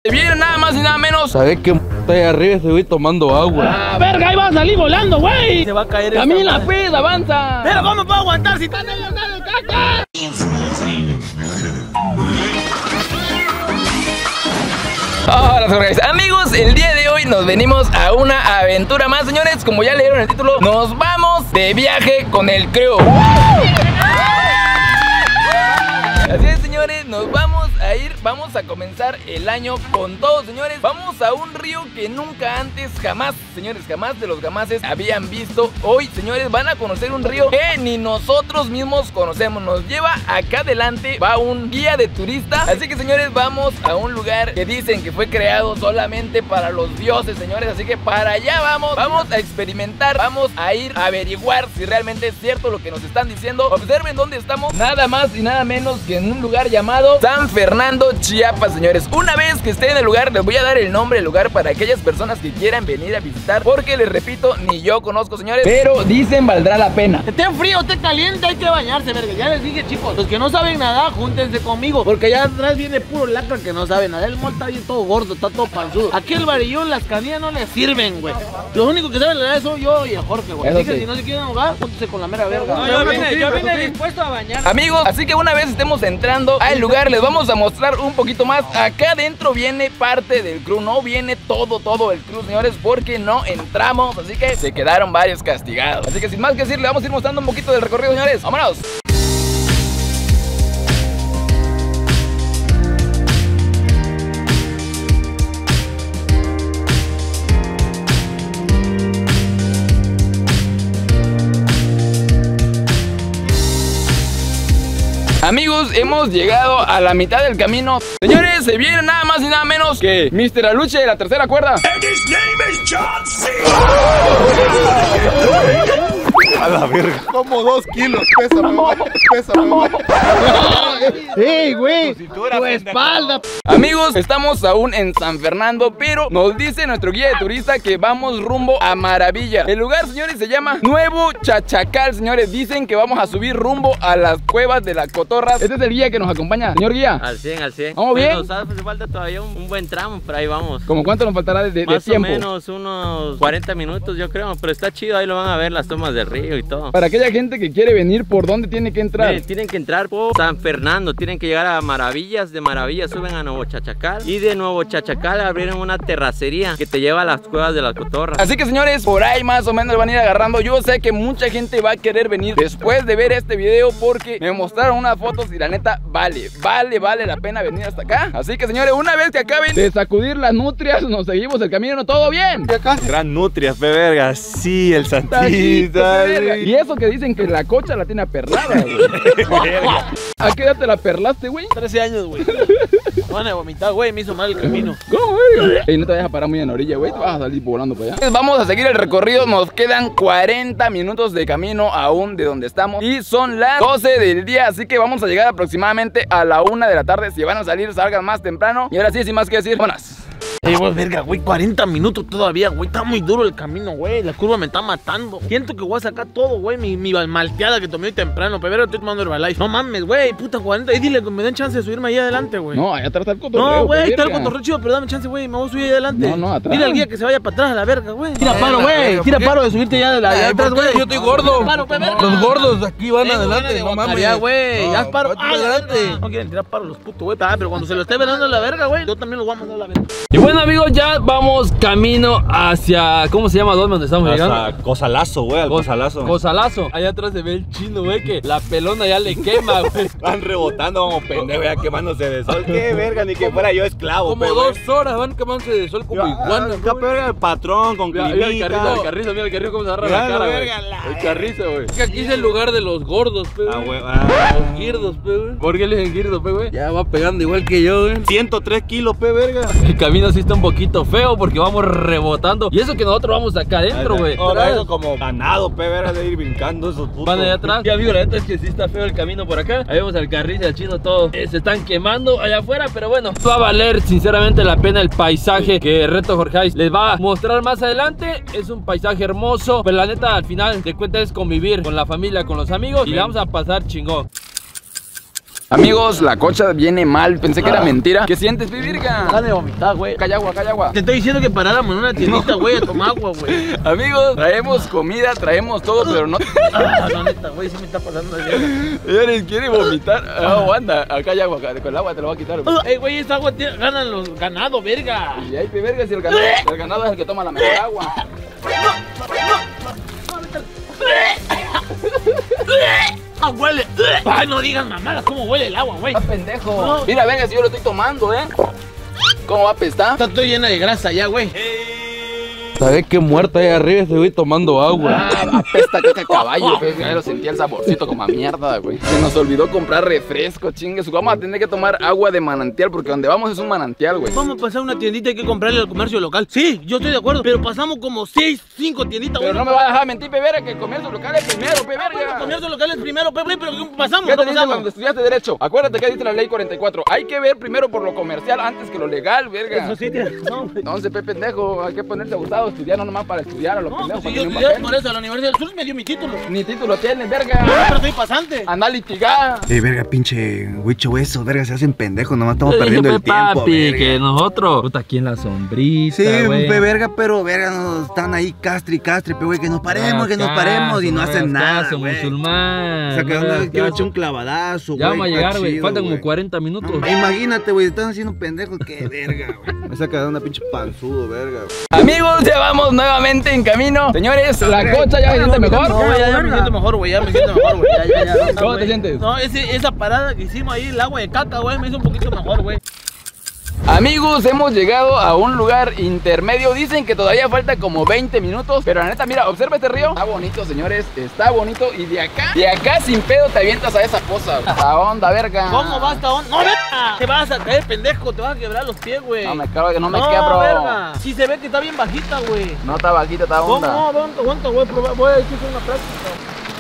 Se viene nada más y nada menos. ¿Sabes qué está ahí arriba? Estoy tomando agua. ¡Ah, verga! Ahí va a salir volando, güey. Se va a caer. Camina, pues, avanza. Pero ¿cómo puedo aguantar si está en el caca? Hola, amigos, el día de hoy nos venimos a una aventura más, señores. Como ya leyeron el título, nos vamos de viaje con el crew. Así es, señores, nos vamos a ir, vamos a comenzar el año con todo, señores. Vamos a un río que nunca antes, jamás, señores, jamás de los jamases habían visto. Hoy, señores, van a conocer un río que ni nosotros mismos conocemos. Nos lleva acá adelante, va un guía de turista. Así que, señores, vamos a un lugar que dicen que fue creado solamente para los dioses, señores. Así que para allá vamos, vamos a experimentar, vamos a ir a averiguar si realmente es cierto lo que nos están diciendo. Observen dónde estamos, nada más y nada menos que en un lugar llamado San Fernando, Chiapas, señores. Una vez que esté en el lugar, les voy a dar el nombre del lugar para aquellas personas que quieran venir a visitar, porque les repito, ni yo conozco, señores, pero dicen valdrá la pena. Esté frío, esté caliente, hay que bañarse, verga. Ya les dije, chicos, los que no saben nadar, júntense conmigo, porque allá atrás viene puro lacra que no sabe nadar. El mol está bien todo gordo, está todo panzudo. Aquí el varillón, las canillas no le sirven, güey. Los únicos que saben nadar soy yo y el Jorge, güey. Así que si no se quieren ahogar, júntense con la mera verga. No, yo vine dispuesto a bañar. Amigos, así que una vez estemos entrando al lugar, les vamos a mostrar un poquito más. Acá adentro viene parte del crew, no viene todo el crew, señores, porque no entramos, así que se quedaron varios castigados. Así que sin más que decir, le vamos a ir mostrando un poquito del recorrido, señores. ¡Vámonos! Amigos, hemos llegado a la mitad del camino. Señores, se viene nada más y nada menos que Mr. Aluche de la tercera cuerda. A la verga. Como 2 kilos. Pésame, güey. Pésame, güey. ¡Ey, güey! Tu espalda. Amigos, estamos aún en San Fernando, pero nos dice nuestro guía de turista que vamos rumbo a Maravilla. El lugar, señores, se llama Nuevo Chachacal, señores. Dicen que vamos a subir rumbo a las cuevas de la Cotorra. Este es el guía que nos acompaña. Señor guía. Al 100, al 100. ¿Vamos bien? Nos hace falta todavía un buen tramo, pero ahí vamos. ¿Cómo cuánto nos faltará de tiempo? Más o menos unos 40 minutos, yo creo. Pero está chido, ahí lo van a ver las tomas del río y todo. Para aquella gente que quiere venir, ¿por dónde tiene que entrar? Miren, tienen que entrar por San Fernando, tienen que llegar a Maravillas, de Maravillas suben a Nuevo Chachacal y de Nuevo Chachacal abrieron una terracería que te lleva a las cuevas de las Cotorras. Así que, señores, por ahí más o menos van a ir agarrando. Yo sé que mucha gente va a querer venir después de ver este video, porque me mostraron unas fotos y la neta vale la pena venir hasta acá. Así que, señores, una vez que acaben de sacudir las nutrias, nos seguimos el camino, ¿todo bien? Gran nutria, fe verga. Sí, el santita. Y eso que dicen que la cocha la tiene aperlada, güey. ¿A qué edad te la perlaste, güey? 13 años, güey. Van a vomitar, güey, me hizo mal el camino. ¿Cómo, güey? Ey, no te vayas a parar muy en la orilla, güey. Te vas a salir volando para allá. Vamos a seguir el recorrido. Nos quedan 40 minutos de camino aún de donde estamos. Y son las 12 del día. Así que vamos a llegar aproximadamente a la 1 de la tarde. Si van a salir, salgan más temprano. Y ahora sí, sin más que decir, buenas. Ey, güey, verga, güey, 40 minutos todavía, güey. Está muy duro el camino, güey. La curva me está matando. Siento que voy a sacar todo, güey. Mi malteada que tomé hoy temprano. Pero estoy tomando Herbalife. No mames, güey, puta 40. Y dile que me den chance de subirme ahí adelante, güey. No, allá atrás está el cotorreo. No, güey, está el cotorreo chido, pero dame chance, güey. Me voy a subir ahí adelante. No, atrás. Dile al guía que se vaya para atrás a la verga, güey. Tira paro, güey. Tira paro de subirte ya de la allá atrás, güey. Yo estoy gordo. Paro, verga. Los gordos de aquí van adelante. No mames. Ya, güey. Ya paro. Adelante. No quieren tirar paro los putos, güey. Pero cuando se lo esté venando a la verga, güey, yo también los voy a mandar a la verga. Y bueno, amigos, ya vamos camino hacia... ¿Cómo se llama? ¿Dónde estamos llegando? Cosalazo, güey, al Cosalazo. Cosalazo. Allá atrás se ve el chino, güey, que la pelona ya le quema, güey. Van rebotando como pendejos, ya quemándose de sol. Qué verga, ni que fuera yo esclavo. Como 2 horas van quemándose de sol como iguana. Qué verga el patrón con mira el carrizo, mira el carrizo cómo se agarra la cara, güey. El carrizo, güey. Es que aquí es el lugar de los gordos, pe, güey. güey. Los girdos, pe, güey. ¿Por qué le dicen girdos, pe, güey? Ya va pegando igual que yo, güey. 103 kilos, pe, verga. El camino sí está un poquito feo porque vamos rebotando. Y eso que nosotros vamos acá adentro, güey. Ahora eso como ganado, pe, verga, de ir brincando esos putos. Van allá atrás. Ya, amigo, la neta es que sí está feo el camino por acá. Ahí vemos al carrizo y al chino todos se están quemando allá afuera, pero bueno, va a valer sinceramente la pena el paisaje que Reto Jorge les va a mostrar más adelante. Es un paisaje hermoso, pero la neta al final de cuentas es convivir con la familia, con los amigos y la vamos a pasar chingón. Amigos, la cocha viene mal. Pensé que era mentira. ¿Qué sientes, Virga? Ganas de vomitar, güey. Calla agua, calla agua. Te estoy diciendo que paráramos en una tiendita, güey, a tomar agua, güey. Amigos, traemos comida, traemos todo, pero no. No, neta, güey, sí me está pasando de verga. Señores, ¿quiere vomitar? Aguanta, acá hay agua, con el agua te lo voy a quitar. Güey, esa agua ganan los ganados, verga. Y ahí, verga, si el ganado es el que toma la mejor agua. ¡Ah, huele! ¡Ay, no digan mamadas! ¿Cómo huele el agua, güey? ¡Ah, pendejo! Mira, venga, si yo lo estoy tomando, ¿Cómo va a apestar? Está todo llena de grasa ya, güey. ¿Sabes qué muerto ahí arriba? Estoy tomando agua. Apesta caca caballo, pues. Ya lo sentía el saborcito como a mierda, güey. Se nos olvidó comprar refresco, chingues. Vamos a tener que tomar agua de manantial porque donde vamos es un manantial, güey. Vamos a pasar una tiendita, hay que comprarle al comercio local. Sí, yo estoy de acuerdo, pero pasamos como 5 tienditas, güey. Pero no me va a dejar mentir, Pevera, que el comercio local es primero, Pevera. El comercio local es primero, pero pasamos. ¿Qué te dice cuando estudiaste Derecho? Acuérdate que dice la ley 44. Hay que ver primero por lo comercial antes que lo legal, verga. Eso sí, tienes razón. Entonces, pendejo, hay que ponerte abusado, estudiar no nomás para estudiar a los pendejos. Si yo estudié por eso, a la Universidad del Sur me dio mi título. Ni título tienes, verga. Pero soy pasante. Anda a litigar. Verga, pinche huicho eso, verga, se hacen pendejos, nomás estamos perdiendo el tiempo, papi, verga. que nosotros, puta, aquí en la sombrita, Sí, güey. verga, pero verga, nos están ahí castri, güey, que nos paremos, y no hacen nada, güey. Musulmán. O sea, que no onda, hagas quiero caso. echar un clavadazo, güey. Ya vamos a está llegar, güey. chido, Faltan como güey. 40 minutos. Imagínate, güey, están haciendo pendejos, qué verga, güey. Me saca de una pinche panzudo, verga, güey. Amigos, ya vamos nuevamente en camino. Señores, la cocha ya se siente mejor. No, güey, ya me siento mejor, güey. Ya me siento mejor, güey. Ya. ¿Cómo te sientes? No, esa parada que hicimos ahí, el agua de caca, güey, me hizo un poquito mejor, güey. Amigos, hemos llegado a un lugar intermedio. Dicen que todavía falta como 20 minutos. Pero la neta, mira, observa este río. Está bonito, señores, está bonito. Y de acá sin pedo te avientas a esa poza. A onda, verga. ¿Cómo vas hasta onda? ¡No, verga! Te vas a caer, pendejo, te vas a quebrar los pies, güey. No me cago, que no me quebro. Verga. Sí se ve que está bien bajita, güey. No está bajita, está ¿Cómo? onda. No, aguanta, güey, voy a hacer una práctica.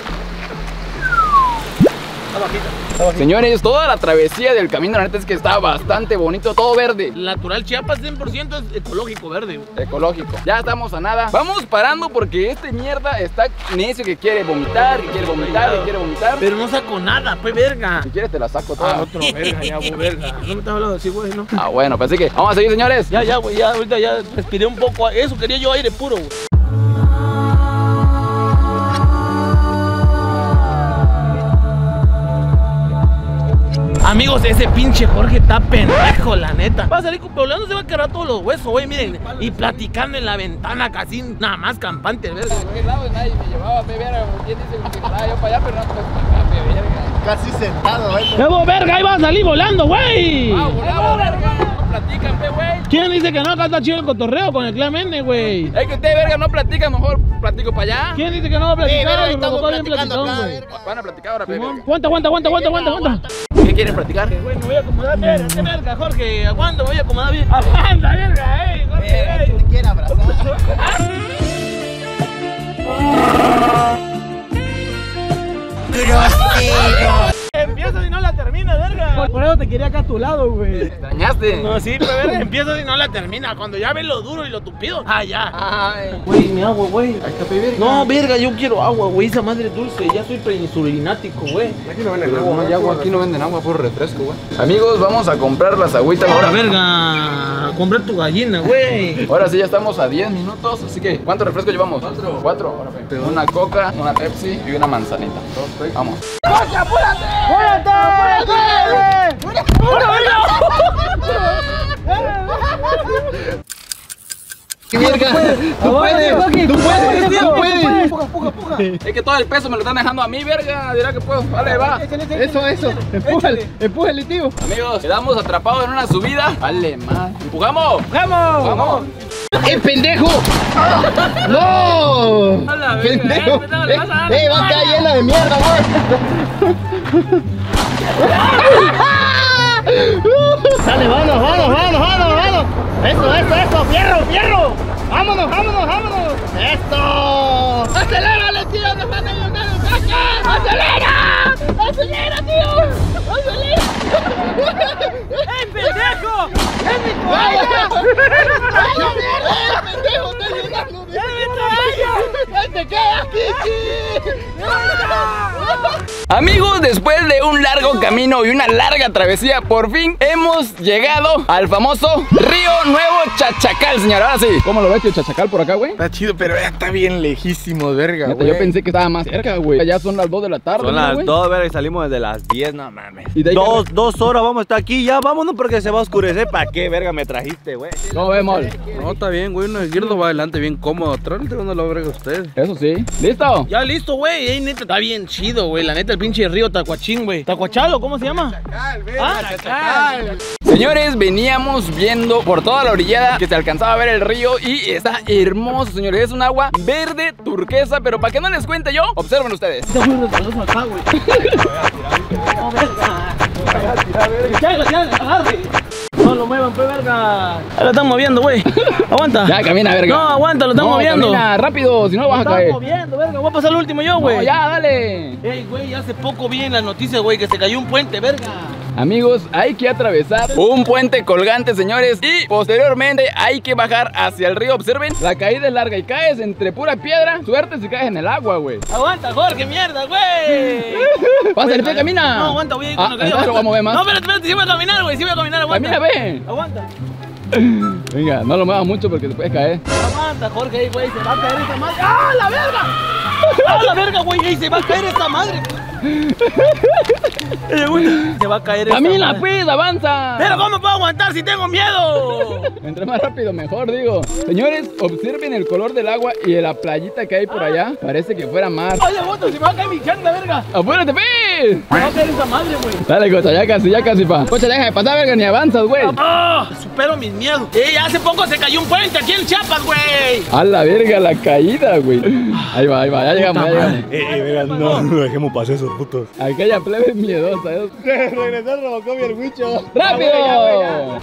Está bajita. Señores, toda la travesía del camino, la neta es que está bastante bonito, todo verde. Natural Chiapas 100% es ecológico, verde. Ecológico. Ya estamos a nada. Vamos parando porque este mierda está necio que quiere vomitar, que quiere vomitar, que quiere vomitar. Pero no saco nada, pues, verga. Si quieres te la saco toda. Otro, verga, ya, güey, verga. No me estás hablando así, güey, ¿no? Ah, bueno, pues así que vamos a seguir, señores. Ya, güey, ya, ahorita ya respiré un poco. Eso quería yo, aire puro, güey. Amigos, ese pinche Jorge está pendejo, la neta. Va a salir con poblano, se va a quebrar todos los huesos, güey, miren. Y platicando en la ventana, casi nada más campante, verga. Por qué lado nadie me llevaba a beber. ¿Quién dice que estaba yo para allá? Pero no, pues para acá, verga. Casi sentado, güey. ¡Evo, verga! ¡Ahí va a salir volando, güey! Ah, volaba, verga. No platican, güey. ¿Quién dice que no? Acá está chido el cotorreo con el Clemente, güey. Es que ustedes, verga, no platican, mejor platico para allá. ¿Quién dice que no va a platicar? Sí, estamos Está bien platicando platicón, acá, güey. verga. Van a platicar ahora, verga. Aguanta. ¿Qué quieren platicar? Güey, me voy a acomodar bien, este verga, Jorge. Aguanta, me voy a acomodar bien. Aguanta, verga, Jorge, Te quiero abrazar. Empieza si no la termina, verga. Por eso te quería acá a tu lado, güey. ¿Te extrañaste? No, sí, pero verga, empieza si no la termina. Cuando ya ves lo duro y lo tupido. Ah, ya. Ay. Güey, mi agua, güey. Ahí está, verga. No, verga, yo quiero agua, güey. Esa madre dulce. Ya soy preinsulinático, güey. Aquí no venden No hay agua, aquí no venden agua, puro refresco, güey. Amigos, vamos a comprar las agüitas Ahora, ahora. verga. Compré tu gallina, güey. Ahora sí, ya estamos a 10 minutos, así que ¿cuántos refrescos llevamos? 4. Ahora, ve. Una coca, una Pepsi y una manzanita. Vamos. Es que todo el peso me lo están dejando a mí, verga. Dirá que puedo. Vale, va. Eso. Empújale, tío. Amigos, quedamos atrapados en una subida. Vale, más. ¿Empujamos? ¡Vamos! pendejo! ¡No! ¡Pendejo! Va a caer llena de mierda, güey. Dale, vámonos. Eso, fierro. Vámonos. Esto. Acelérale, tío, nos van a ayudar. Acelera, tío. Acelera. ¡Ey, pendejo! ¡Es mi toalla! ¡Ay, la mierda! ¡Pendejo, está llegando! ¡Es mi toalla! ¡Te quedas, Kiki! Amigos, después de un largo camino y una larga travesía, por fin hemos llegado al famoso Río Nuevo Chachacal, señor. Ahora sí. ¿Cómo lo ves, tío Chachacal, por acá, güey? Está chido, pero ya está bien lejísimo, verga, güey. Yo pensé que estaba más cerca, güey. Ya son las 2 de la tarde. Son ¿no, las güey? 2, verga, y salimos desde las 10, no mames. ¿Y de ahí Dos horas vamos a estar aquí, ya vámonos porque se va a oscurecer. ¿Para qué, verga, me trajiste, güey? ¿Cómo vemos? No, está bien, güey. Uno izquierdo va adelante bien cómodo. Atrás no lo verga usted. Eso sí. ¿Listo? Ya listo, güey. Ey, neta, está bien chido, güey. La neta, el pinche río Tacuachín, güey. ¿Tacuachalo? ¿Cómo se llama? Chachacal, Chachacal. Señores, veníamos viendo por toda la orillada que se alcanzaba a ver el río y está hermoso, señores. Es un agua verde turquesa, pero para que no les cuente yo, observen ustedes. Este güey resbaloso acá, güey. No, verga. No lo muevan, pues, verga. Ahí lo están moviendo, güey. Aguanta. Ya, camina, verga. No, aguanta, lo están moviendo. Camina rápido, si no vas a Lo caer. están moviendo, verga. Voy a pasar el último yo, güey. No, ya, dale. Ey, güey, hace poco vi en las noticias, güey, que se cayó un puente, verga. Amigos, hay que atravesar un puente colgante, señores, y posteriormente hay que bajar hacia el río. Observen, la caída es larga y caes entre pura piedra. Suerte si caes en el agua, güey. Aguanta, Jorge, mierda, güey. Pásale, pe, camina. No, aguanta, voy a ir con lo que lo vamos a ver más. No, espérate, sí voy a caminar, güey, sí voy a caminar, aguanta. Camina, ve. Aguanta. Venga, no lo muevas mucho porque te puedes caer. Aguanta, Jorge, ey, güey, se va a caer esta madre. ¡Ah, la verga! ¡Ah, la verga, güey! ¡Ey, se va a caer esta madre! Se va a caer esta Camina, madre. pues, avanza. Pero ¿cómo puedo aguantar si tengo miedo? Entre más rápido mejor, digo. Señores, observen el color del agua y de la playita que hay por allá. Parece que fuera mar. ¡Ay, aguanta! ¡Se me va a caer mi changa, verga! ¡Apúrate, pe! Se va a caer esta madre, güey. Dale, Cocha, ya casi, pa. Cocha, deja de pasar, verga, ni avanzas, güey. ¡Ah! Supero mis miedos. ¡Ey, hace poco se cayó un puente aquí en Chiapas, güey! A la verga, la caída, güey. Ahí va, ya llegamos, ya llegamos. Verga, no dejemos pasar esos putos. Aquella plebe es miedosa. Regresar Robocop y el Wicho. ¡Rápido!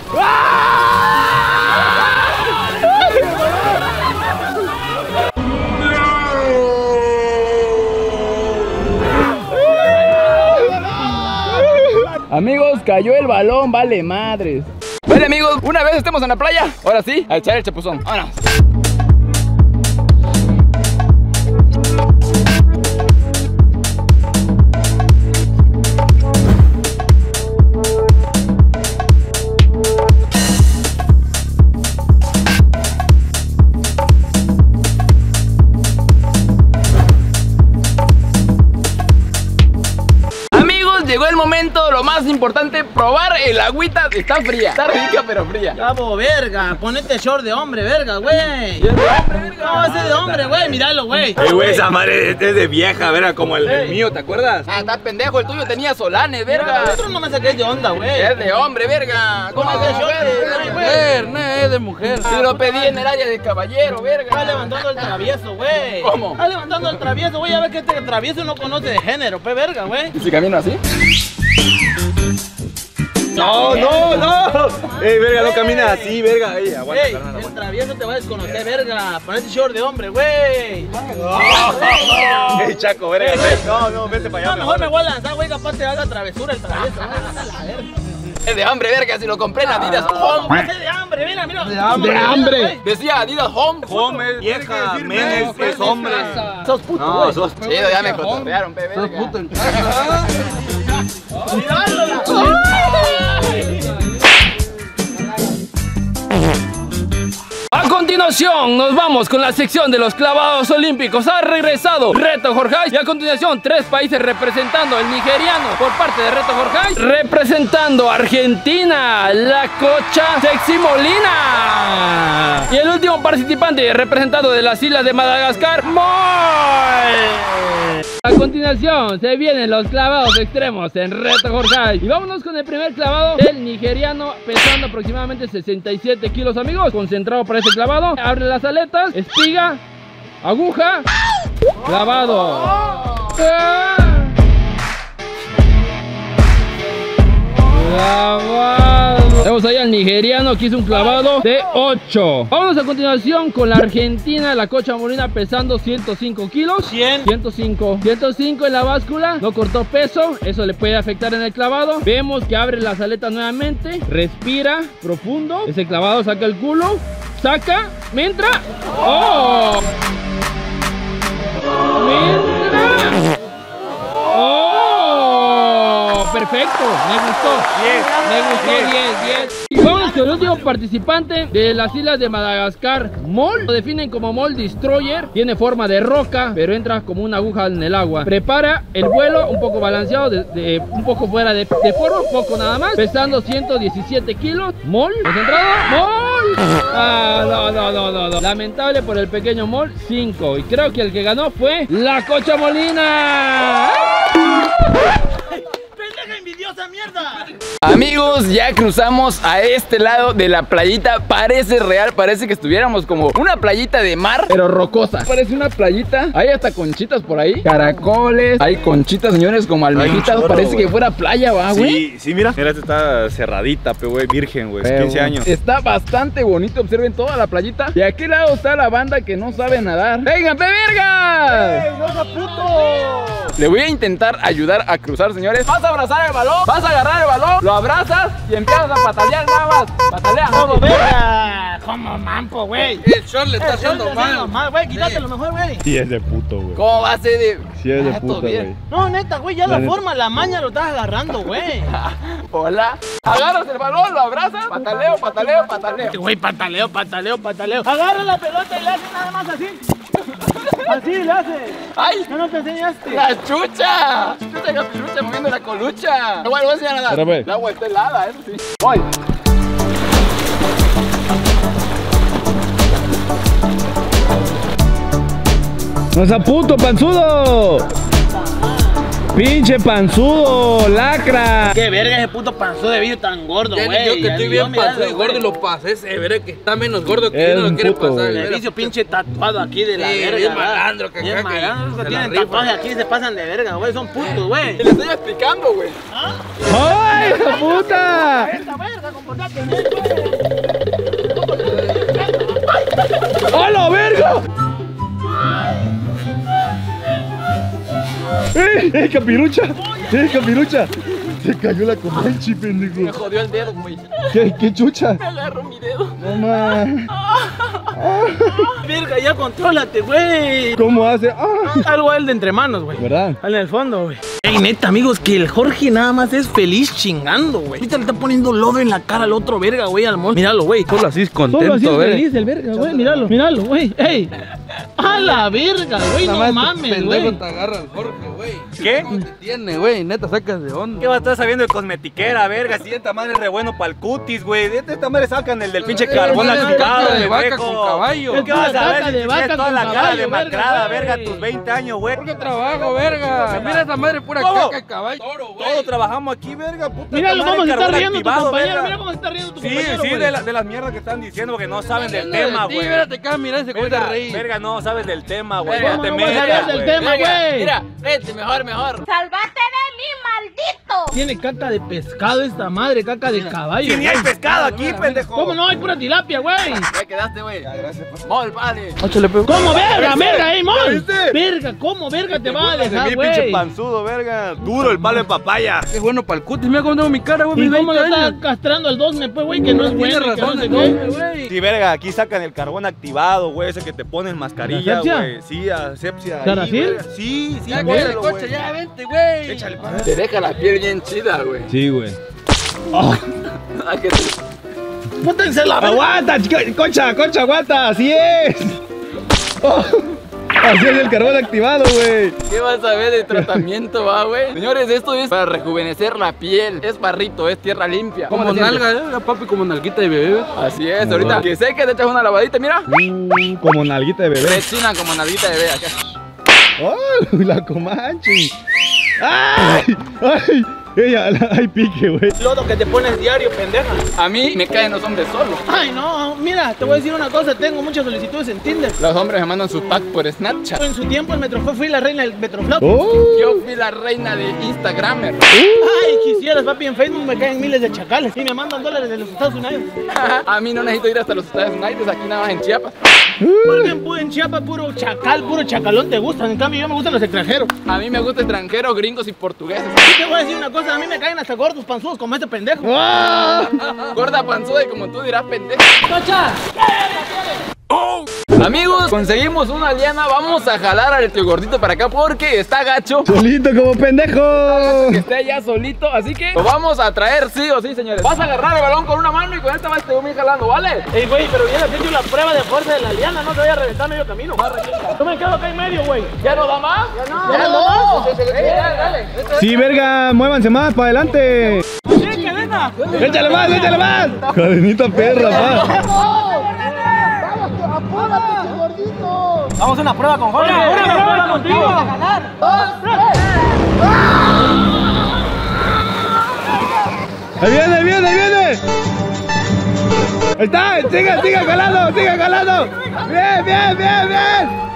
Amigos, cayó el balón, vale madres. Vale, amigos, una vez estemos en la playa, ahora sí, a echar el chapuzón. Vámonos. Llegó el momento, lo más importante, probar el agüita. Está fría, está rica pero fría. Cabo, verga, ponete short de hombre, verga, güey. No, ese de hombre, güey, míralo, güey. Güey, esa madre es de vieja, verga, como el mío, ¿te acuerdas? Ah, estás pendejo, el tuyo tenía solanes, verga. Otro no me saqué de onda, güey. Es de hombre, verga. ¿Cómo es de short de mujer? No, es de mujer. Si lo pedí en el área de caballero, verga. Está levantando el travieso, güey. ¿Cómo? Está levantando el travieso, güey. A ver que este travieso no conoce de género, pe, verga, güey. ¿Y si camino así? No. Verga, no camina así, verga. Ey, aguanta, Ey, carnal, el aguanta. travieso te va a desconocer, verga. Ponete short de hombre, güey. Ey, Chaco, verga. No, vete para allá. No, mejor me voy a lanzar, güey. Capaz te haga travesura el travieso. Es de hambre, verga, si lo compré en Adidas Home. Es de hambre, mira. De hambre. Decía Adidas Home. Home es vieja, men es hombre. Sos puto, No, güey. sos Chido, ya me cotorrearon, pe, verga. Sos puto en A continuación nos vamos con la sección de los clavados olímpicos. Ha regresado Reto Jorge y a continuación 3 países representando: el nigeriano por parte de Reto Jorge, representando Argentina, la Cocha Sexy Molina, y el último participante representado de las islas de Madagascar, Moy. A continuación se vienen los clavados extremos en Reto Jorge y vámonos con el primer clavado del nigeriano, pesando aproximadamente 67 kilos, amigos. Concentrado para este clavado, abre las aletas, espiga, aguja, clavado. Clavado. Vemos ahí al nigeriano que hizo un clavado de 8. Vamos a continuación con la argentina, la Cocha Molina, pesando 105 kilos. 105 en la báscula. No cortó peso, eso le puede afectar en el clavado. Vemos que abre las aletas nuevamente, respira profundo. Ese clavado saca el culo, saca, me entra. ¡Oh! ¡Me entra! perfecto. Me gustó. 10. Y vamos con el último participante de las islas de Madagascar. Mol. Lo definen como Mol Destroyer. Tiene forma de roca, pero entra como una aguja en el agua. Prepara el vuelo un poco balanceado, un poco fuera de forma, un poco nada más. Pesando 117 kilos. Mol. ¿Concentrado? Mol. No. Lamentable por el pequeño Mol. 5. Y creo que el que ganó fue la Cocha Molina. ¡Pendeja envidiosa mierda! Amigos, ya cruzamos a este lado de la playita. Parece real, parece que estuviéramos como una playita de mar, pero rocosa. Parece una playita. Hay hasta conchitas por ahí, caracoles. Hay conchitas, señores, como almejitas. Parece que fuera playa, va, güey. Sí, mira. Mira, esta está cerradita, güey, virgen, güey. 15 años. Está bastante bonito, observen toda la playita. Y aquí al lado está la banda que no sabe nadar. ¡Vénganse, verga! ¡Ey, no seas puto! Le voy a intentar ayudar a cruzar, señores. Vas a abrazar el balón, vas a agarrar el balón, lo abrazas y empiezas a patalear nada más. Patalea. ¡Como verga! ¡Como mampo, güey! El short le está haciendo mal. Güey, quítatelo mejor, güey. Sí es de puto, güey. ¿Cómo va a ser de...? Sí es de Ah, puto, todo bien. güey. No, neta, güey, ya la forma, la maña lo estás agarrando, güey. Hola. Agarras el balón, lo abrazas, pataleo. Güey, pataleo. Agarra la pelota y le haces nada más así. Así le haces. ¡Ay! Ya no te enseñaste. ¡La chucha! ¡Chucha, moviendo la colucha! No, bueno, voy a enseñar a nadar. Espérame. El agua está helada, eso sí. ¡Voy! ¡No seas puto, panzudo! ¡Pinche panzudo! ¡Lacra! Qué verga ese puto panzudo de vidrio tan gordo, güey. Yo que estoy bien panzudo y gordo y lo pasé, se veré que está menos gordo que Es yo no un lo quiere puto, pasar. güey. El vicio pinche tatuado aquí de la Sí, verga. bien ¿verdad? malandro que Bien acá que malandro, se la tienen rifan. tatuajes aquí, se pasan de verga, güey. Son putos, güey. Y le estoy explicando, güey. ¡Ay, la puta! Esta verga, comportate, ¡A la verga! ¡Eh, capirucha! ¡Capirucha! Se cayó la comanche, pendejo. Me jodió el dedo, güey. ¿Qué chucha? Me agarró mi dedo. No más. Verga, ya contrólate, güey. ¿Cómo hace? Algo a él de entre manos, güey. ¿Verdad? En el fondo, güey. Ey, neta, amigos, que el Jorge nada más es feliz chingando, güey. Ahorita le está poniendo lodo en la cara al otro verga, güey, al Mol. Míralo, güey. Solo así es contento, feliz el verga, güey. Míralo, güey. ¡Ey! ¡A la verga, güey! No mames, güey. te agarra el Jorge, güey. ¿Qué? ¿Cómo te tiene, güey? Neta, sacas de onda. ¿Qué vas a estar sabiendo de cosmetiquera, verga? Si esta madre es re bueno para el cutis, güey. De esta madre sacan el del pinche carbón activado, de vaca viejo. con caballo. ¿Qué vas a Caca ver de si vaca tienes toda con la cara caballo, demacrada, verga, verga, güey. tus 20 años, güey? ¿Por qué trabajo, verga? Mira esa madre pura ¿Cómo? caca de caballo. Toro, güey. Todos trabajamos aquí, verga, puta. Míralo, esta cómo madre se está carbón riendo tu activado, compañero. verga. Mira cómo se está riendo tu Sí, compañero, sí, güey. de las mierdas que están diciendo porque no saben del Hablando de tema, ti, güey. Mira, te acabas de mirar ese comenta Verga, reír. verga, no sabes del tema, güey. Verga, No te ¿cómo no sabías metas, del güey. tema, güey? Mira, vete, mejor. ¡Salvaste de mí, maldito! Tiene caca de pescado esta madre, caca de caballo. Si ni hay pescado aquí, pendejo. ¿Cómo no? Hay pura tilapia, güey. Ya quedaste, güey. Gracias, Mol, vale. ¿Cómo verga, Mol? Verga, ¿cómo verga te va a dejar, pinche güey? panzudo, verga. Duro el palo de papaya. Qué bueno para el cutis. Mira cómo tengo mi cara, güey. ¿Y mis cómo 20 lo está años. castrando el 2 pues, güey? Que no es Tiene bueno. y que razón, no sé güey. qué. Sí, verga, aquí sacan el carbón activado, güey, ese que te ponen mascarilla, ¿Asepsia? güey. Sí, asepsia. ahí, ¿Caracil? verga. Sí, Ya, güey, güey, coche, ya, vente, güey. Échale, pa. Te deja la piel bien chida, güey. Sí, güey. Ah, que ¡Pótense la verga! ¡Aguanta, concha, aguanta! ¡Así es! Oh, así es el carbón activado, güey. ¿Qué vas a ver de tratamiento, va, güey? Señores, esto es para rejuvenecer la piel. Es barrito, es tierra limpia. Como te sientes? nalga, papi, como nalguita de bebé. Así es, ahorita que sé que te echas una lavadita, mira. Como nalguita de bebé. Rechina como nalguita de bebé acá. ¡Oh! La comanche. ¡Ay! ¡Ay! Ella, hay pique, güey. Lodo que te pones diario, pendeja. A mí me caen los hombres solos. Ay, no, mira, te voy a decir una cosa. Tengo muchas solicitudes en Tinder. Los hombres me mandan su pack por Snapchat. En su tiempo el Metroflop fui la reina del Metroflop. ¡Oh! Yo fui la reina de Instagramer. Ay, quisieras, papi, en Facebook me caen miles de chacales y me mandan dólares de los Estados Unidos. A mí no necesito ir hasta los Estados Unidos, aquí nada más en Chiapas. Porque en Chiapas puro chacal, puro chacalón te gustan. En cambio, yo me gustan los extranjeros. A mí me gusta extranjeros, gringos y portugueses. Y te voy a decir una cosa, a mí me caen hasta gordos panzudos como este pendejo. Gorda panzuda y como tú dirás pendejo. ¡Cocha! ¡Oh! Amigos, conseguimos una liana. Vamos a jalar al tío gordito para acá porque está gacho. Solito como pendejo. Que esté allá solito, así que lo vamos a traer sí o sí, señores. Vas a agarrar el balón con una mano y con esta vas a estar jalando, ¿vale? Ey, güey, pero ya le has hecho la prueba de fuerza de la liana, no te voy a reventar medio camino. Yo me quedo acá en medio, güey. ¿Ya no da más? Ya no. Dale. Sí, verga, muévanse más para adelante. Échale más, échale más. Cadenita perra, pa. Vamos a una prueba con Jorge. Una prueba contigo. Ahí viene, ahí viene, ahí viene. Ahí está, siga jalando, siga jalando. Bien, bien, bien, bien.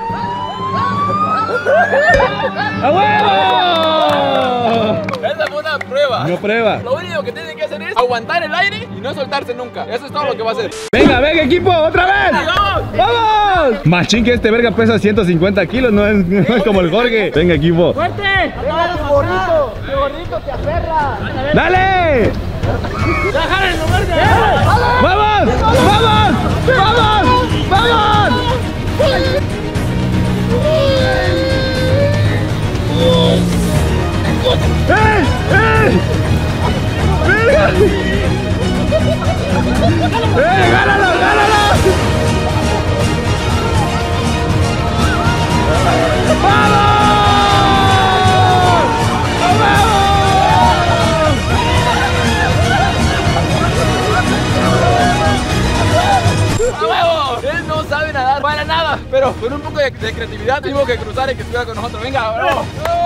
¡A huevo! Esa fue una prueba. Una prueba. Lo único que tienen que hacer es aguantar el aire y no soltarse nunca. Eso es todo lo que va a hacer. Venga, venga, equipo, otra vez. ¡Vamos! Machín que este verga pesa 150 kilos, no es como el Jorge. Venga, equipo. ¡Fuerte! ¡Gordito! ¡Gordito, te aferra! ¡Dale! ¡Déjale el lugar de... ¡Vamos! ¡Vamos! ¡Vamos! ¡Vamos! ¡Eh! ¡Verga! ¡Gánalo! ¡Gánalo! ¡Vamos! Él no sabe nadar para nada, pero con un poco de creatividad tuvimos que cruzar y que estuviera con nosotros. Venga, bro.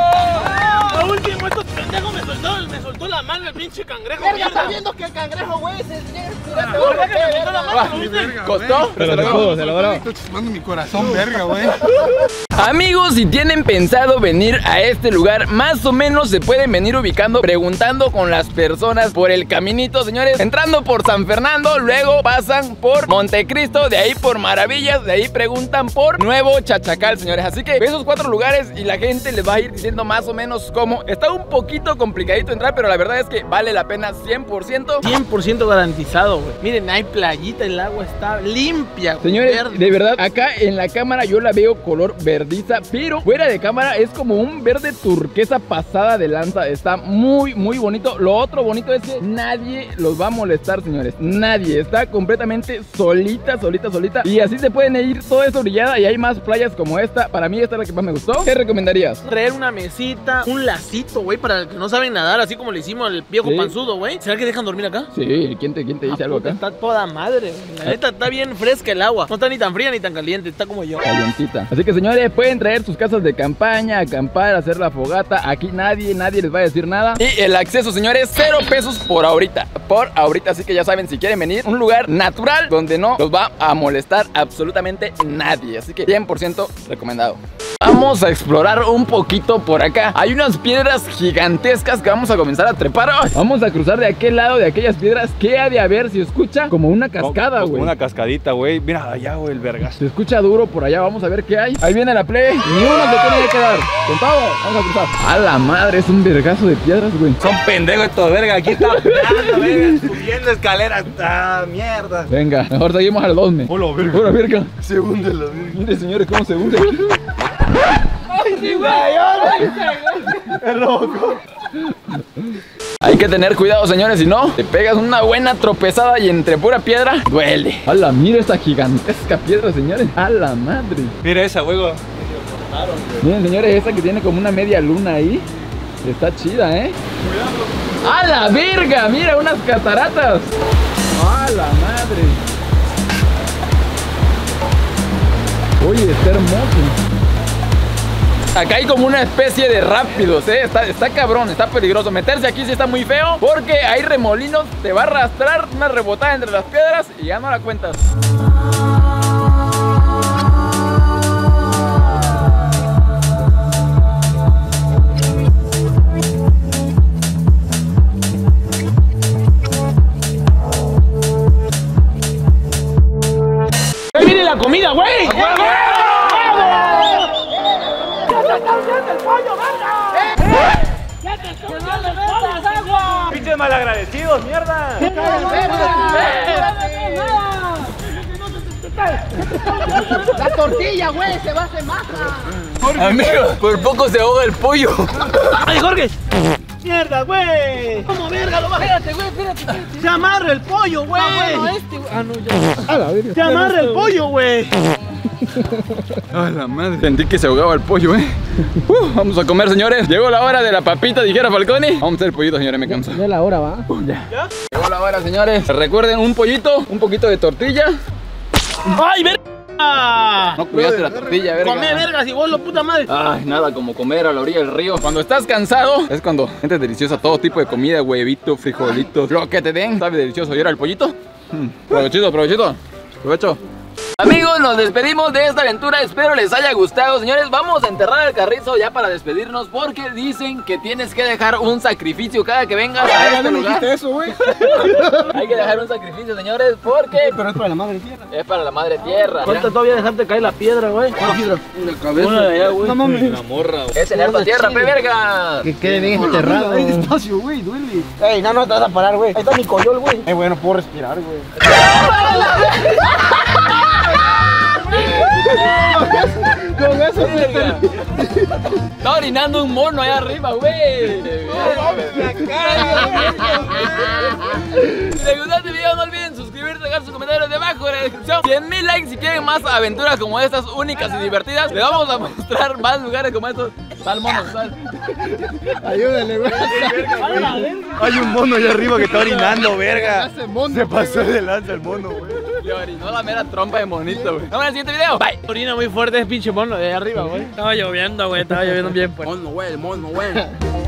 Lo último, estos pendejos me soltó la mano el pinche cangrejo. Verga, está viendo que el cangrejo, güey, se soltó la mano, ¿viste? ¿Costó? Pero se logró. Estoy chismando mi corazón, verga, güey. Amigos, si tienen pensado venir a este lugar, más o menos se pueden venir ubicando preguntando con las personas por el caminito, señores. Entrando por San Fernando, luego pasan por Montecristo, de ahí por Maravillas, de ahí preguntan por Nuevo Chachacal, señores. Así que esos 4 lugares y la gente les va a ir diciendo más o menos cómo. Está un poquito complicadito entrar, pero la verdad es que vale la pena 100%. 100% garantizado, güey. Miren, hay playita, el agua está limpia, güey. Señores, verde. de verdad, acá en la cámara yo la veo color verdiza, pero fuera de cámara es como un verde turquesa pasada de lanza. Está muy, muy bonito. Lo otro bonito es que nadie los va a molestar, señores. Nadie. Está completamente solita. Y así se pueden ir toda esa orillada y hay más playas como esta. Para mí esta es la que más me gustó. ¿Qué recomendarías? Traer una mesita, un lacito, güey, para el que no saben nadar, así como le hicimos al viejo panzudo, güey. ¿Será que dejan dormir acá? Sí, ¿quién te dice algo acá? Está toda madre, güey. La neta está bien fresca el agua. No está ni tan fría ni tan caliente, está como yo. Calientita. Así que, señores, pueden traer sus casas de campaña, acampar, hacer la fogata. Aquí nadie les va a decir nada. Y el acceso, señores, 0 pesos por ahorita. Así que ya saben, si quieren venir, un lugar natural donde no los va a molestar absolutamente nadie. Así que 100% recomendado. Vamos a explorar un poquito por acá. Hay unas piedras gigantescas que vamos a comenzar a trepar. ¡Ay! Vamos a cruzar de aquel lado de aquellas piedras. ¿Qué ha de haber? Si escucha como una cascada, güey. Como una cascadita, güey. Mira allá, güey, el vergas. Se escucha duro por allá. Vamos a ver qué hay. Ahí viene la play. Ni uno se tiene que quedar. Con todo, vamos a cruzar. A la madre, es un vergazo de piedras, güey. Son pendejos estos, verga. Aquí está subiendo escaleras. ¡Ah, mierda! Venga, mejor seguimos al 2, me. Hola, verga. Hola, verga. Se hunde la verga. Mire, señores, cómo se hunde. ¡Ay, sí, güey! ¡Es loco! Hay que tener cuidado, señores, si no, te pegas una buena tropezada y entre pura piedra, duele. ¡Hala, mira esta gigantesca piedra, señores! ¡A la madre! Mira esa, güey. Miren, señores, esta que tiene como una media luna ahí. Está chida, ¿eh? ¡Cuidado! ¡A la verga! ¡Mira, unas cataratas! ¡A la madre! Oye, está hermoso. Acá hay como una especie de rápidos, ¿eh? Está cabrón, está peligroso. Meterse aquí sí está muy feo porque hay remolinos, te va a arrastrar una rebotada entre las piedras y ya no la cuentas. ¡Ahí viene la comida, güey! ¡Pinches malagradecidos, mierda! La tortilla, güey, se va a hacer masa. Amigo, por poco se ahoga el pollo. ¡Ay, Jorge! ¡Mierda, güey! ¿Cómo verga lo baja? Espérate, güey, espérate. ¡Se amarra el pollo, güey! Bueno, este, güey. Ah, no, ya. ¡Se amarra el pollo, güey! A la madre. Sentí que se ahogaba el pollo, vamos a comer, señores. Llegó la hora de la papita, dijera Falcone. Vamos a hacer el pollito, señores, me canso. Ya es la hora, va. Ya. Llegó la hora, señores. Recuerden un pollito, un poquito de tortilla. ¡Ay, verga! No cuidaste la tortilla, verga. Come verga, si vos lo puta madre. Ay, nada como comer a la orilla del río. Cuando estás cansado, es cuando sientes deliciosa todo tipo de comida, huevitos, frijolitos, lo que te den. Sabe delicioso. ¿Y ahora el pollito? Provechito, provechito. Provecho. Amigos, nos despedimos de esta aventura. Espero les haya gustado, señores. Vamos a enterrar el carrizo ya para despedirnos, porque dicen que tienes que dejar un sacrificio cada que vengas a este lugar. eso, güey. Hay que dejar un sacrificio, señores, porque Pero es para la madre tierra. es para la madre tierra. Falta todavía dejarte caer la piedra, güey. ¿Cuál piedra? En la cabeza. Una de allá, güey. No mames. La morra, güey. Es tener tu tierra, pe verga. Que quede bien enterrado. Ay, despacio, güey, duele. Ey, no te vas a parar, güey. Ahí está mi coyol, güey. Güey, no puedo respirar, güey. Con eso, verga. Está orinando un mono allá arriba, güey. Si les gustó este video, no olviden suscribirse, dejar sus comentarios debajo en la descripción. 100,000 likes si quieren más aventuras como estas, únicas y divertidas. Les vamos a mostrar más lugares como estos. Sal, mono, sal. Ayúdale, güey. Hay un mono allá arriba que está orinando, verga. Se pasó de lanza el mono, güey. Le orinó la mera trompa de monito, güey. Nos vemos en el siguiente video. Bye. Orina muy fuerte es pinche mono de allá arriba, güey. Estaba lloviendo, güey. Estaba lloviendo bien fuerte. Mono, güey, mono, güey.